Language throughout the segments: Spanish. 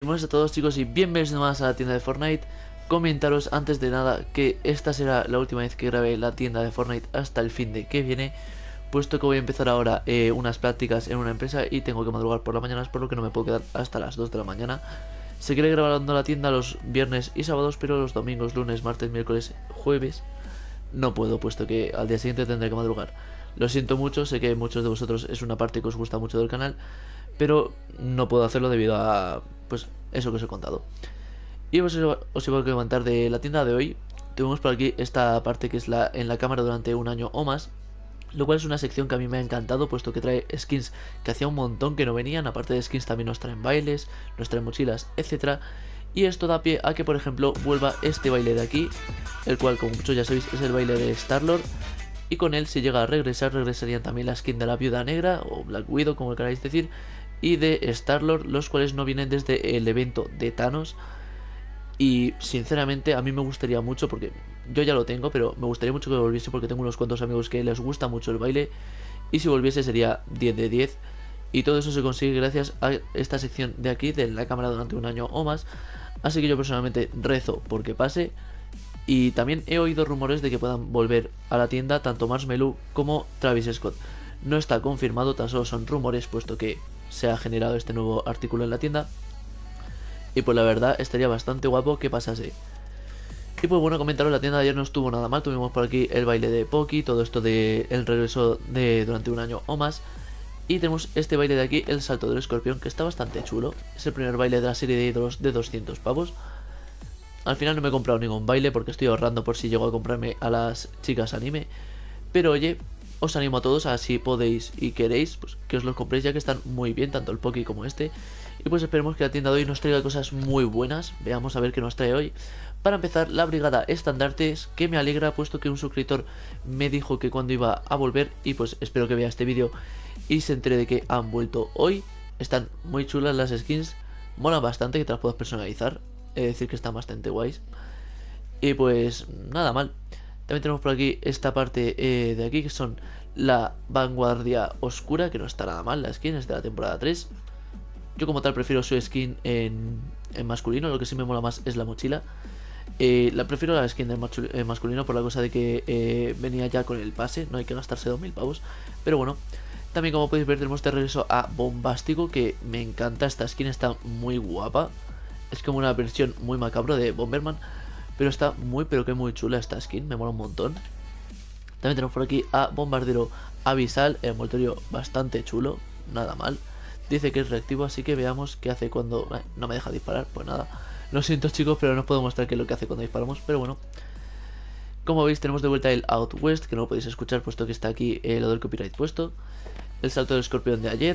Buenas a todos chicos y bienvenidos más a la tienda de Fortnite. Comentaros antes de nada que esta será la última vez que grabe la tienda de Fortnite hasta el fin de que viene, puesto que voy a empezar ahora unas prácticas en una empresa y tengo que madrugar por las mañanas, por lo que no me puedo quedar hasta las 2 de la mañana. Seguiré grabando la tienda los viernes y sábados, pero los domingos, lunes, martes, miércoles, jueves no puedo, puesto que al día siguiente tendré que madrugar. Lo siento mucho, sé que muchos de vosotros es una parte que os gusta mucho del canal, pero no puedo hacerlo debido a pues eso que os he contado. Y os iba a comentar de la tienda de hoy. Tuvimos por aquí esta parte que es en la cámara durante un año o más, lo cual es una sección que a mí me ha encantado, puesto que trae skins que hacía un montón que no venían. Aparte de skins también nos traen bailes, nos traen mochilas, etcétera. Y esto da pie a que, por ejemplo, vuelva este baile de aquí, el cual, como muchos ya sabéis, es el baile de Star-Lord. Y con él, si llega a regresar, regresarían también la skin de la Viuda Negra, o Black Widow, como queráis decir, y de Star-Lord, los cuales no vienen desde el evento de Thanos. Y sinceramente a mí me gustaría mucho, porque yo ya lo tengo, pero me gustaría mucho que volviese, porque tengo unos cuantos amigos que les gusta mucho el baile, y si volviese sería 10 de 10. Y todo eso se consigue gracias a esta sección de aquí, de la cámara durante un año o más. Así que yo personalmente rezo porque pase. Y también he oído rumores de que puedan volver a la tienda tanto Marshmello como Travis Scott. No está confirmado, tan solo son rumores, puesto que se ha generado este nuevo artículo en la tienda. Y pues la verdad estaría bastante guapo que pasase. Y pues bueno, comentaros, la tienda de ayer no estuvo nada mal. Tuvimos por aquí el baile de Poki, todo esto de el regreso de durante un año o más. Y tenemos este baile de aquí, el salto del escorpión, que está bastante chulo. Es el primer baile de la serie de ídolos de 200 pavos. Al final no me he comprado ningún baile porque estoy ahorrando por si llego a comprarme a las chicas anime. Pero oye, os animo a todos a, si podéis y queréis, pues que os los compréis, ya que están muy bien, tanto el Poki como este. Y pues esperemos que la tienda de hoy nos traiga cosas muy buenas. Veamos a ver qué nos trae hoy. Para empezar, la brigada estandartes, que me alegra, puesto que un suscriptor me dijo que cuando iba a volver. Y pues espero que vea este vídeo y se entere de que han vuelto hoy. Están muy chulas las skins, molan bastante, que te las puedas personalizar. Es decir, que están bastante guays. Y pues nada mal. También tenemos por aquí esta parte de aquí, que son la vanguardia oscura, que no está nada mal. La skin es de la temporada 3. Yo como tal prefiero su skin en masculino. Lo que sí me mola más es la mochila. Prefiero la skin del masculino, por la cosa de que venía ya con el pase, no hay que gastarse 2000 pavos. Pero bueno, también como podéis ver tenemos de regreso a Bombástico, que me encanta. Esta skin está muy guapa. Es como una versión muy macabra de Bomberman, pero está muy pero que muy chula esta skin, me mola un montón. También tenemos por aquí a Bombardero Abisal, el envoltorio bastante chulo, nada mal. Dice que es reactivo, así que veamos qué hace cuando... no me deja disparar, pues nada. Lo siento chicos, pero no os puedo mostrar qué es lo que hace cuando disparamos, pero bueno. Como veis tenemos de vuelta el Out West, que no lo podéis escuchar puesto que está aquí lo del copyright puesto. El salto del escorpión de ayer.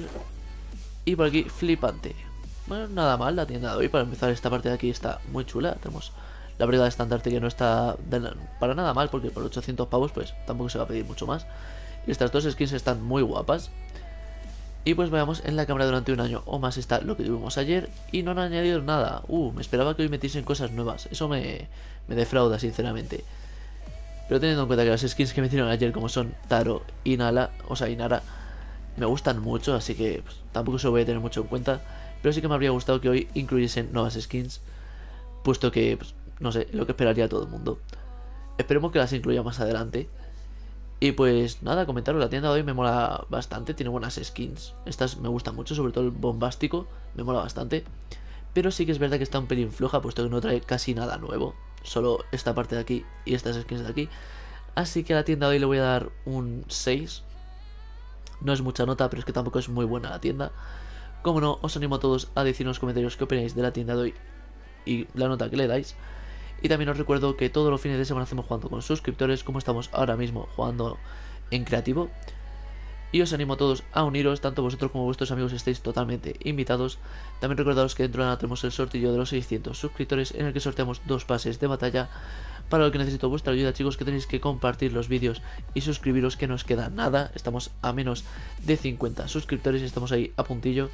Y por aquí flipante. Bueno, nada mal la tienda de hoy. Para empezar, esta parte de aquí está muy chula. Tenemos la brigada estandarte, que no está para nada mal, porque por 800 pavos pues tampoco se va a pedir mucho más. Y estas dos skins están muy guapas. Y pues veamos, en la cámara durante un año o más está lo que tuvimos ayer y no han añadido nada. Me esperaba que hoy metiesen cosas nuevas. Eso me defrauda, sinceramente. Pero teniendo en cuenta que las skins que metieron ayer, como son Taro y Nala, y Nara, me gustan mucho, así que pues, tampoco se lo voy a tener mucho en cuenta. Pero sí que me habría gustado que hoy incluyesen nuevas skins, puesto que, pues, no sé, lo que esperaría todo el mundo. Esperemos que las incluya más adelante. Y pues nada, comentaros, la tienda de hoy me mola bastante, tiene buenas skins. Estas me gustan mucho, sobre todo el bombástico, me mola bastante. Pero sí que es verdad que está un pelín floja, puesto que no trae casi nada nuevo. Solo esta parte de aquí y estas skins de aquí. Así que a la tienda de hoy le voy a dar un 6. No es mucha nota, pero es que tampoco es muy buena la tienda. Como no, os animo a todos a decir en los comentarios qué opináis de la tienda de hoy y la nota que le dais. Y también os recuerdo que todos los fines de semana hacemos jugando con suscriptores, como estamos ahora mismo jugando en creativo. Y os animo a todos a uniros, tanto vosotros como vuestros amigos estáis totalmente invitados. También recordaros que dentro de nada tenemos el sorteo de los 600 suscriptores, en el que sorteamos 2 pases de batalla. Para lo que necesito vuestra ayuda, chicos, que tenéis que compartir los vídeos y suscribiros, que nos queda nada. Estamos a menos de 50 suscriptores y estamos ahí a puntillo.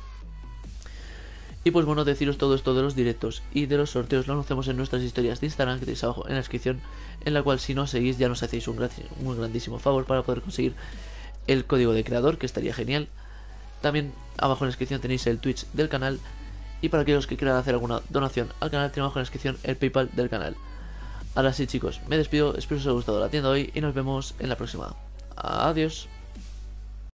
Y pues bueno, deciros todo esto de los directos y de los sorteos lo anunciamos en nuestras historias de Instagram, que tenéis abajo en la descripción, en la cual si no seguís ya nos hacéis un grandísimo favor para poder conseguir el código de creador, que estaría genial. También abajo en la descripción tenéis el Twitch del canal. Y para aquellos que quieran hacer alguna donación al canal, tenemos en la descripción el PayPal del canal. Ahora sí chicos, me despido, espero que os haya gustado la tienda de hoy y nos vemos en la próxima. Adiós.